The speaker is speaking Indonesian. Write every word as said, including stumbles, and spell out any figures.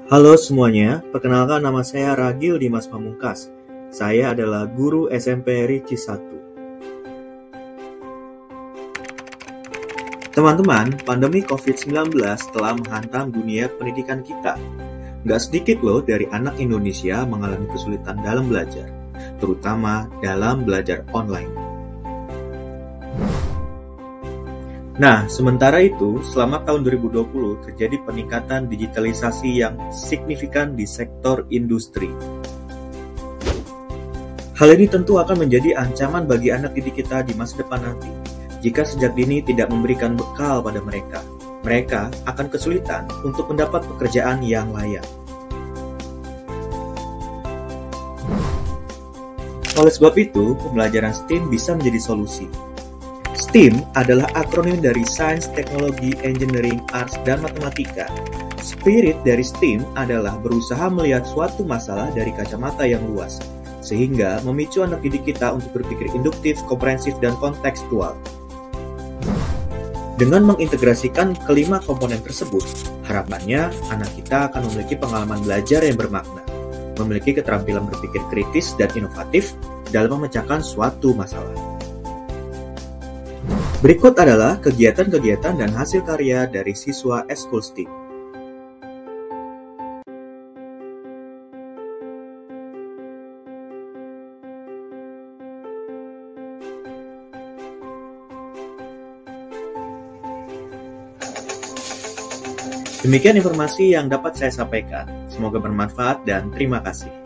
Halo semuanya, perkenalkan nama saya Ragil Dimas Pamungkas. Saya adalah guru S M P Ricci satu. Teman-teman, pandemi covid sembilan belas telah menghantam dunia pendidikan kita. Nggak sedikit loh dari anak Indonesia mengalami kesulitan dalam belajar, terutama dalam belajar online. Nah, sementara itu, selama tahun dua ribu dua puluh terjadi peningkatan digitalisasi yang signifikan di sektor industri. Hal ini tentu akan menjadi ancaman bagi anak didik kita di masa depan nanti. Jika sejak dini tidak memberikan bekal pada mereka, mereka akan kesulitan untuk mendapat pekerjaan yang layak. Oleh sebab itu, pembelajaran STEAM bisa menjadi solusi. STEAM adalah akronim dari Science, Technology, Engineering, Arts, dan Matematika. Spirit dari STEAM adalah berusaha melihat suatu masalah dari kacamata yang luas, sehingga memicu anak didik kita untuk berpikir induktif, komprehensif, dan kontekstual. Dengan mengintegrasikan kelima komponen tersebut, harapannya anak kita akan memiliki pengalaman belajar yang bermakna, memiliki keterampilan berpikir kritis dan inovatif dalam memecahkan suatu masalah. Berikut adalah kegiatan-kegiatan dan hasil karya dari siswa Eskul STEAM. Demikian informasi yang dapat saya sampaikan. Semoga bermanfaat dan terima kasih.